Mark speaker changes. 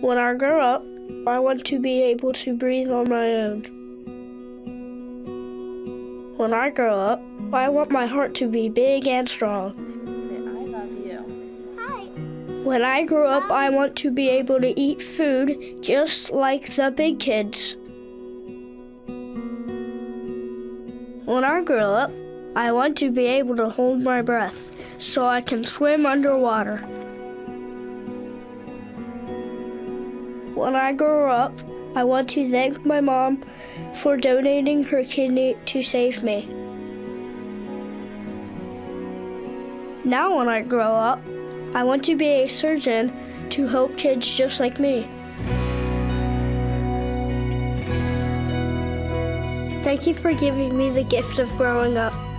Speaker 1: When I grow up, I want to be able to breathe on my own. When I grow up, I want my heart to be big and strong.
Speaker 2: I love you.
Speaker 3: Hi.
Speaker 1: When I grow up, I want to be able to eat food just like the big kids. When I grow up, I want to be able to hold my breath so I can swim underwater. When I grow up, I want to thank my mom for donating her kidney to save me. Now when I grow up, I want to be a surgeon to help kids just like me. Thank you for giving me the gift of growing up.